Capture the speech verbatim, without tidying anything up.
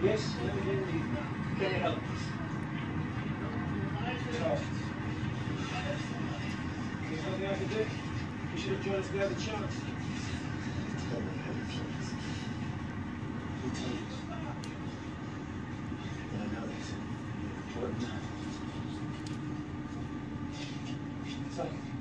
Yes, let me get you. Can I help? Soft. There's nothing I can do. You should have joined us without a chance. Tell me how you feel. Who told you? But I know this. Important. Sorry.